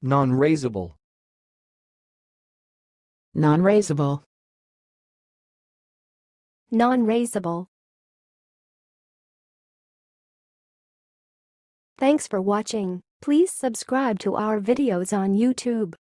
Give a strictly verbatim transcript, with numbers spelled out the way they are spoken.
nonraisable, nonraisable, nonraisable. Thanks for watching. Please subscribe to our videos on YouTube.